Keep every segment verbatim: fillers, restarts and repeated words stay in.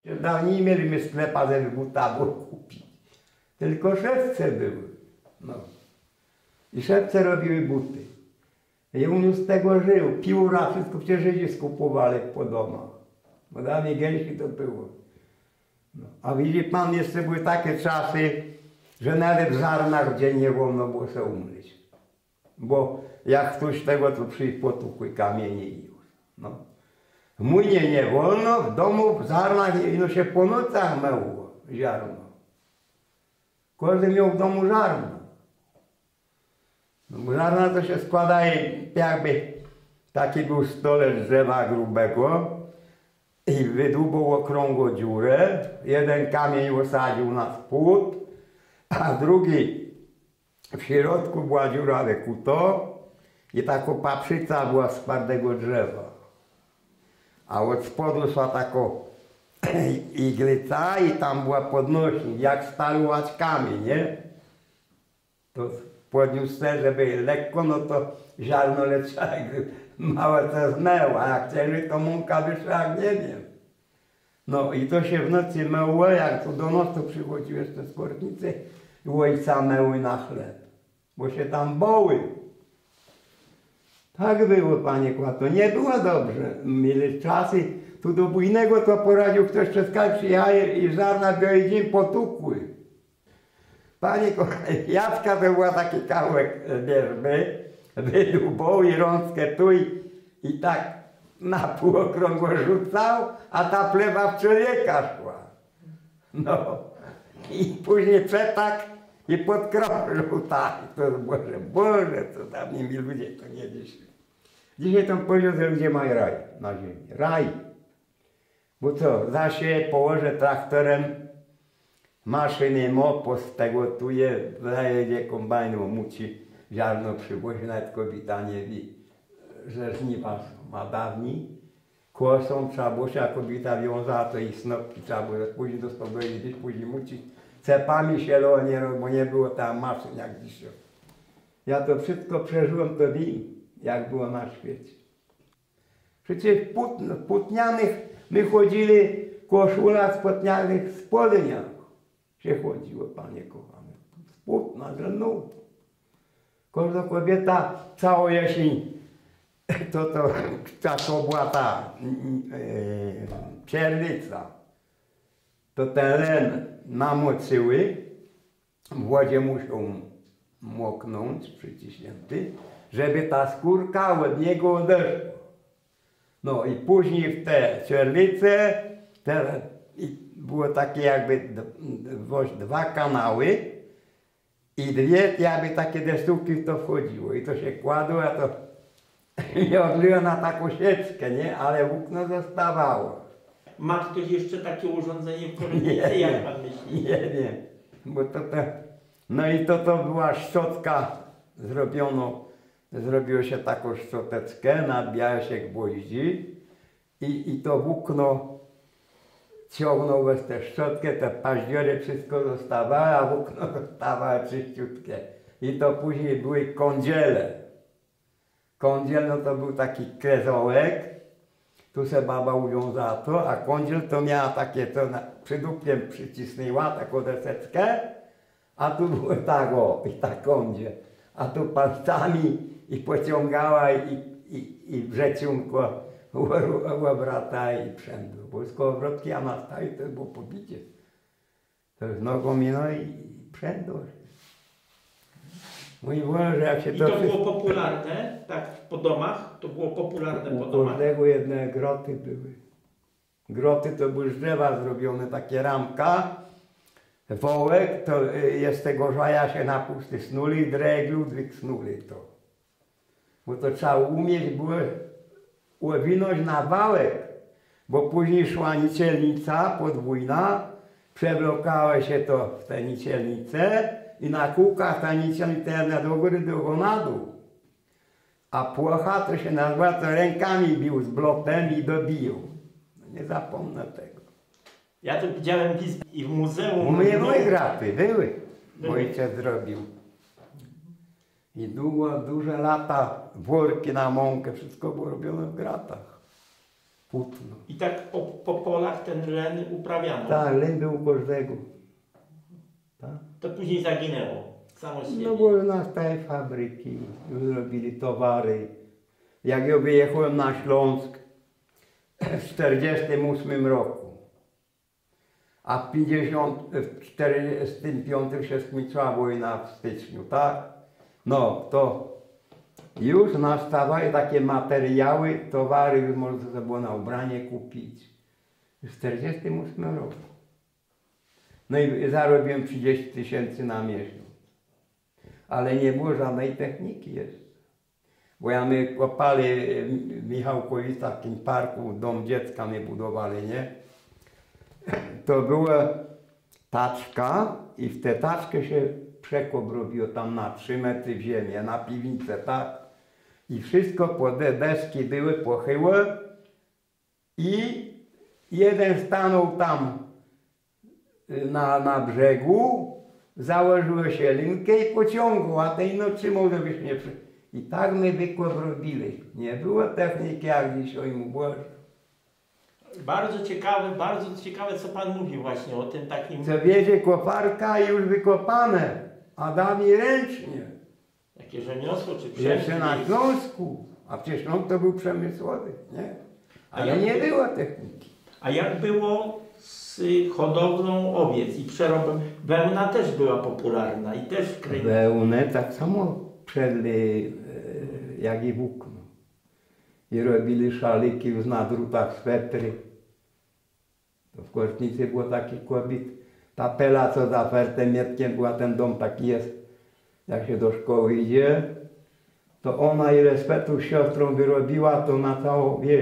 Dawniej nie mieliśmy sklepa, żeby buta było kupić. Tylko szewce były. No. I szewce robiły buty. I on z tego żył. Pióra, wszystko przecież Żydzi skupowali po domach. Bo dawniej gęsi to było. No. A widzi pan, jeszcze były takie czasy, że nawet w żarnach dzień nie wolno było się umyć. Bo jak ktoś tego, to przyjść potłukły kamienie i już. No. W młynie nie wolno, w domu, w żarnach, no się po nocach myło ziarno. Każdy miał w domu żarno. No, bo żarna to się składa jakby taki był stolec drzewa grubego i wydłubał okrągłą dziurę. Jeden kamień osadził na spód, a drugi w środku była dziura wykuto i taka paprzyca była z twardego drzewa. A od spodu szła taka iglica i tam była podnośnik, jak sparować kamień, nie? To podniósł se, żeby lekko, no to ziarno leciało, małe co zmęło, a jak chcieli, to mąka wyszła, jak nie wiem. No i to się w nocy myło, jak to do nocy przychodziły jeszcze skórnicy i ojca myły na chleb, bo się tam boły. Tak było, panie Kłato, nie było dobrze. Mieli czasy, tu do bujnego to poradził ktoś przez kraj przyjechał i żarna białej dzień potukły. Panie kochanie, Jacka to była taki kawałek wierzby, wydłubał i rączkę tu i, i tak na pół okrągło rzucał, a ta plewa w człowieka szła. No i później przetak i podkrążył tak. To Boże, Boże, co dawniej mi ludzie to nie dzisiaj. Dzisiaj tam powiedział, że ludzie mają raj na ziemi. Raj. Bo co, zasieje, położę traktorem, maszyny mopos tego tuje, zajedzie kombajnu, muci ziarno przywozi, nawet kobieta nie wie, że żniwa są. A dawniej kłosą trzeba było się, a kobieta wiązała, to i snopki trzeba było później do stołu gdzieś, później mucić. Cepami się lo nie robiło, bo nie było tam maszyn jak dzisiaj. Ja to wszystko przeżyłem, to wiem, jak było na świecie. Przecież put, putnianych my chodzili, koszula z putnianych z Poliniach się chodziło, panie kochane. Z płótna, z lnu. Każda kobieta całą jesień, to to, to, to była ta e, czerwica. To ten len namoczyły, w wodzie muszą moknąć, przyciśnięty, żeby ta skórka od niego odeszła. No i później w te czerwice te, było takie jakby dwa kanały i dwie jakby takie deszczówki w to wchodziło i to się kładło, a to nie odliło na taką sieczkę, nie? Ale włókno zostawało. Ma ktoś jeszcze takie urządzenie w Koronicy, jak pan myśli? Nie wiem, bo to, to no i to to była szczotka, zrobiono, zrobiło się taką szczoteczkę, nabijało się gwoździ i, i to włókno ciągnął bez tę szczotkę, te paździory wszystko zostawało, a włókno zostawało czyściutkie. I to później były kądziele. Kądziel no to był taki krezołek, tu se baba uwiązała to, a kądziel to miała takie, to na, przydupiem przycisnęła taką deseczkę, a tu było tak o, i tak kądziel. A tu palcami i pociągała i, i, i wrzeciunko łobrata i przędło. Bo z kołowrotki, a na stali to było pobicie. To z nogą mino i, i przędło. Mój Boże, jak się I to... to było popularne, tak, po domach? To było popularne po U domach? każdego jedne groty były. Groty to były z drzewa zrobione, takie ramka. Wołek, to jest tego żaja się na pusty snuli, dreg Ludwik snuli to. Bo to trzeba umieć było uwinąć na wałek, bo później szła nicielnica podwójna, przewlokało się to w tę nicielnicę i na kółkach ta nicielnica do góry, do na dół. A płocha to się nazywa, to rękami bił z blotem i dobił. No nie zapomnę tego. Ja to widziałem w izbie i w muzeum. U mnie moje graty były, Były. ojciec zrobił. I długo, duże lata, worki na mąkę, wszystko było robione w gratach. płótno. I tak po, po polach ten len uprawiano. Tak, len był u każdego. Tak? To później zaginęło. Samo z siebie. No bo nastały fabryki, już robili towary. Jak ja wyjechałem na Śląsk w czterdziestym ósmym roku, a w pięćdziesiątym czterdziestym piątym się skończyła wojna w styczniu, tak? No to już nastawały takie materiały, towary, już można było na ubranie kupić. W czterdziestym ósmym roku. No i zarobiłem trzydzieści tysięcy na miesiąc. Ale nie było żadnej techniki jeszcze. Bo ja my kopali w Michałkowie w takim parku, dom dziecka my budowali, nie? To była taczka i w tę taczkę się przekop robiło tam na trzy metry w ziemię, na piwnicę, tak? I wszystko po deski były pochyłe i jeden stanął tam na, na brzegu, założyło się linkę i pociągło, a tej nocy może byś nie przy... I tak my wykop robili. Nie było techniki jak dzisiaj mu Boże. Bardzo ciekawe, bardzo ciekawe, co Pan mówił właśnie o tym takim... Co wiedzie koparka już wykopane, a dawniej ręcznie. Jakie rzemiosło czy przemysł. Jeszcze na Śląsku, a przecież no, to był przemysłowy, nie? Ale nie było techniki. A jak było z hodowlą owiec i przerobem? Wełna też była popularna i też w kraju. Wełnę tak samo przedli e, jak i włókno. I robili szaliki już na drutach, swetry. To w Kosznicy było taki kobiet. Ta pela, co za Fertem Mietkiem była, ten dom taki jest. Jak się do szkoły idzie, to ona ile swetrów siostrą wyrobiła, to na całą wieś.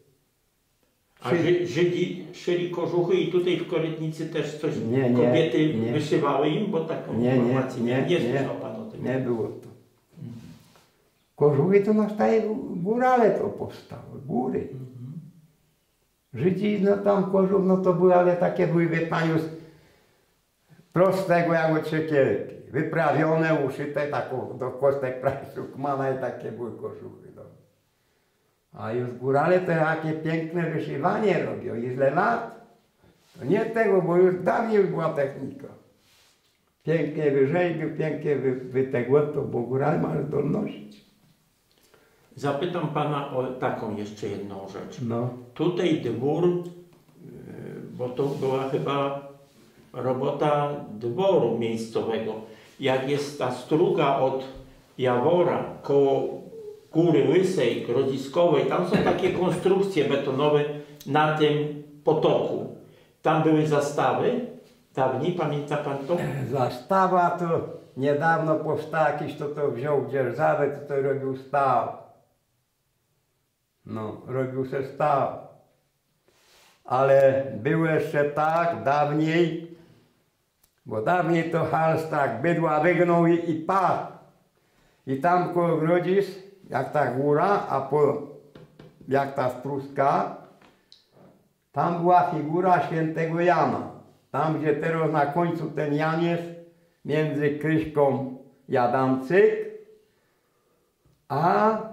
A Ży, Żydzi szyli kożuchy i tutaj w Korytnicy też coś Nie, nie, kobiety nie. wyszywały im, bo taką Nie, nie, informację nie, nie nie, słyszał Pan o tym. nie było to. Kożuchy to na staje górale to powstały, góry. Mhm. Żydzi, no tam kożuch, no to były, ale takie były, wie Pan, już prostego jak od siekierki. Wyprawione, uszyte taką do kostek prawie sukmana i takie były kożuchy. No. A już górale to jakie piękne wyszywanie robią i źle lat. To nie tego, bo już dawniej już była technika. Pięknie wyrzeźbił, pięknie wy, wytegło to, bo górale ma zdolności. Zapytam Pana o taką jeszcze jedną rzecz. No. Tutaj dwór, yy, bo to była chyba robota dworu miejscowego. Jak jest ta struga od Jawora koło Góry Łysej, Grodziskowej, tam są takie konstrukcje betonowe na tym potoku. Tam były zastawy dawniej, pamięta Pan to? Zastawa to niedawno powstała, jakiś to to wziął dzierżawę, to to robił staw. No, robił se staw. Ale było jeszcze tak dawniej, bo dawniej to halstak bydła wygnął i, i padł. I tam koło Grodzisk, jak ta góra, a po, jak ta struska, tam była figura świętego Jana. Tam, gdzie teraz na końcu ten Jan jest, między Kryśką Jadamcyk, a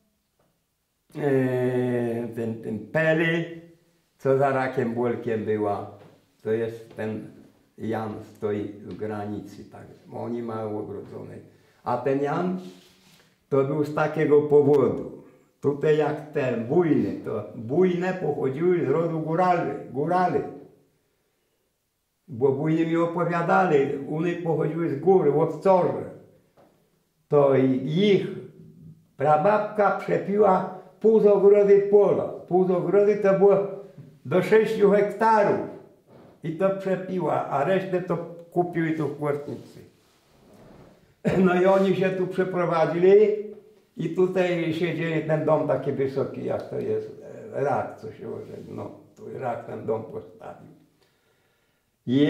e, ten, ten Peli, co za Rakiem Bolkiem była. To jest ten Jan, stoi w granicy, tak. Oni mają ogrodzone. A ten Jan to był z takiego powodu. Tutaj jak te bujny, to bujne pochodziły z rodu górali. górali. Bo bujni mi opowiadali, one pochodziły z góry, łowcorze. To ich prababka przepiła pół z ogrody pola. Pół z ogrody to było do sześciu hektarów. I to przepiła, a resztę to kupiły tu w Kosznicy. No i oni się tu przeprowadzili i tutaj siedzieli ten dom taki wysoki, jak to jest, rak, co się ożenił. No, tu rak ten dom postawił. I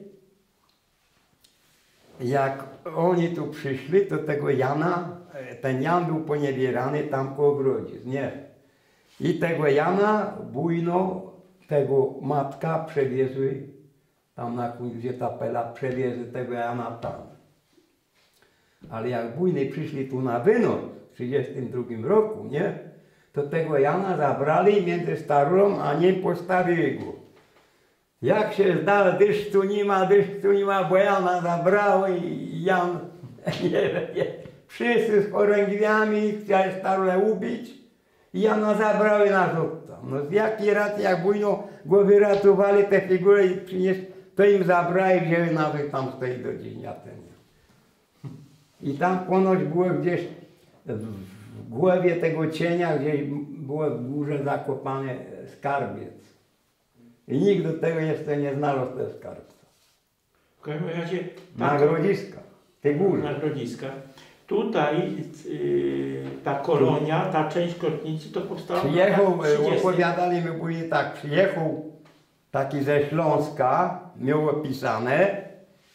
jak oni tu przyszli, to tego Jana, ten Jan był poniewierany tam koło Grodzisk, nie. I tego Jana bujno, tego matka przewiezły tam na końcu, gdzie ta pela, przewiezły tego Jana tam. Ale jak bujny przyszli tu na wynos w trzydziestym drugim roku, nie, to tego Jana zabrali między starą, a nie postawili go. Jak się zdał, deszczu nie ma, deszczu nie ma, bo Jana zabrały i Jan, nie wiem, wszyscy z chorągwiami chcieli starą ubić i Jana zabrały na żółto. No z jakiej racji, jak bujno go wyratowali, te figury i przynieśli, to im zabrali, wzięli nawet tam stoi do dziś dnia ten. I tam ponoć było gdzieś w głowie tego cienia, gdzieś było w górze zakopany skarbiec. I nikt do tego jeszcze nie znalazł tego skarbca. W każdym razie... Na grodziska, te górze. Na grodziskach. Tutaj yy, ta kolonia, ta część Krotnicy to powstała w Przyjechał, latach trzydziestych. opowiadali mi później tak, przyjechał taki ze Śląska, miał opisane,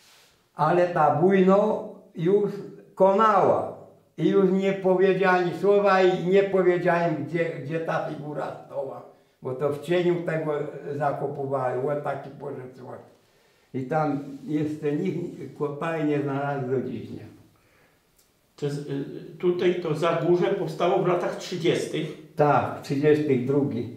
ale ta bujno już konała. I już nie powiedział ani słowa i nie powiedziałem, gdzie, gdzie ta figura stała. Bo to w cieniu tego zakopowali, o taki porzeczłek. I tam jeszcze nikt kopali nie znalazł do dziś dnia. To jest, y, tutaj to Zagórze powstało w latach trzydziestych. Tak, w trzydziestym drugim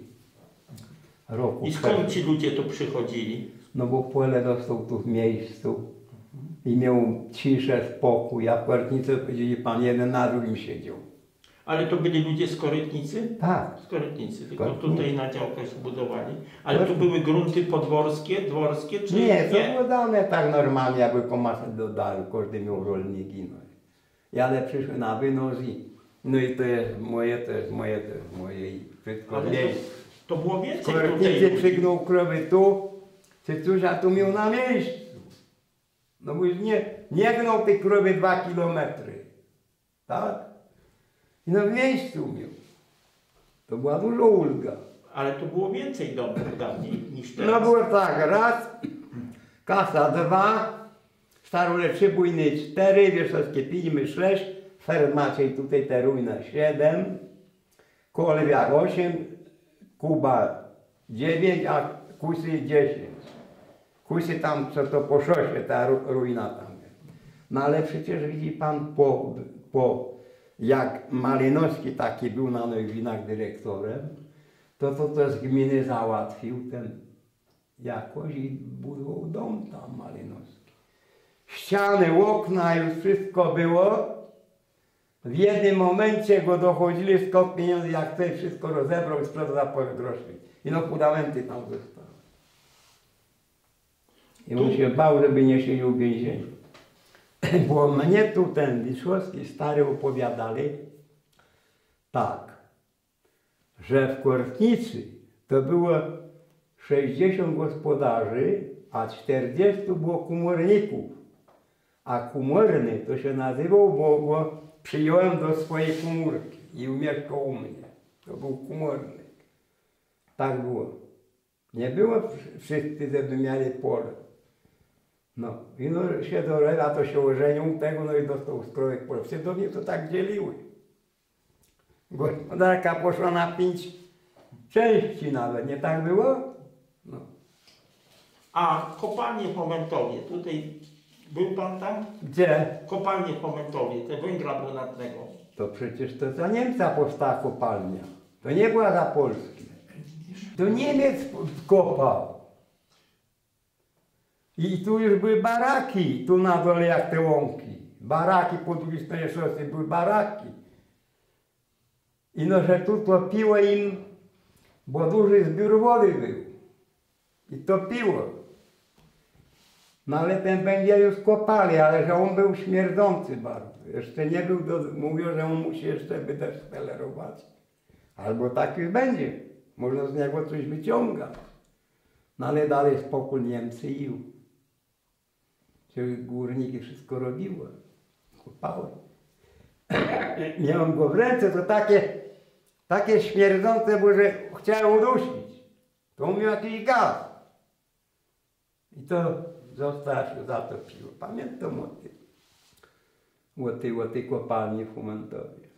roku. I skąd ci ludzie tu przychodzili? No bo Pole dostał tu w miejscu i miał ciszę, spokój, a w Korytnicy powiedzieli, pan jeden na drugim siedział. Ale to byli ludzie z Korytnicy? Tak. Z Korytnicy, tylko Korytnicy. tutaj na działkach się budowali. Ale to były grunty podworskie, dworskie, czy Nie, to było dane tak normalnie, jakby komasę dodali, każdy miał rolniki. No. I ale przyszły na wynos i no i to jest moje, to jest moje, to jest moje i wszystko Ale mniej. to, to było więcej Korytnicy tutaj. przygnął krowy tu, czy coś, a tu miał na miejscu. No bo już nie, nie gnął tej krowy dwa kilometry. Tak? I na miejscu miał. To była duża ulga. Ale to było więcej domów dawniej niż teraz. No było tak, raz, kasa dwa, Starole trzy, bujny cztery, Wierzchowskie pięć, sześć, Fer Maciej tutaj te ruiny siedem, Kolwiak osiem, Kuba dziewięć, a Kusy dziesięć. Kusy tam, co to po szosie, ta ru, ruina tam jest. No ale przecież widzi pan, po, po jak Malinowski taki był na Nowinach dyrektorem, to to, to z gminy załatwił ten jakoś i budował dom tam Malinowski. Ściany, okna, już wszystko było. W jednym momencie go dochodzili skąd pieniądze, jak ktoś wszystko rozebrał i sprzedał za parę groszy. I no fundamenty tam zostały. I on się bał, żeby nie siedział w więzieniu. Bo mnie tu ten Wiszłowski stary opowiadali tak, że w Kortnicy to było sześćdziesiąt gospodarzy, a czterdziestu było komorników. A komorny to się nazywał, bo go przyjąłem do swojej komórki i umieszkał u mnie. To był komornik. Tak było. Nie było wszyscy, żeby mieli pole. No i no się do Reda to się ożenił tego, no i dostał strojek pole. Wszyscy do mnie to tak dzieliły. Gospodarka poszła na pięć części nawet, nie tak było? No. A kopalnie po Mentowie, tutaj był pan tam? Gdzie? Kopalnie po Mentowie, te węgla brunatnego. To przecież to za Niemca powstała kopalnia. To nie była za Polski. To Niemiec kopał. I tu już były baraki, tu na dole jak te łąki. Baraki po drugiej stronie szosy były baraki. I no, że tu topiło im, bo duży zbiór wody był. I topiło. No ale ten węgiel już kopali, ale że on był śmierdzący bardzo. Jeszcze nie był, do, mówią, że on musi jeszcze wydeszpelerować. Albo tak już będzie. Można z niego coś wyciągać. No ale dalej spokój Niemcy i górniki wszystko robiły. Kopały. Miałem go w ręce, to takie, takie śmierdzące, bo że chciałem udusić. To on miał jakiś gaz. I to zostało się zatopiło. Pamiętam o tym. O tej, o tej kopalni w Humentowie.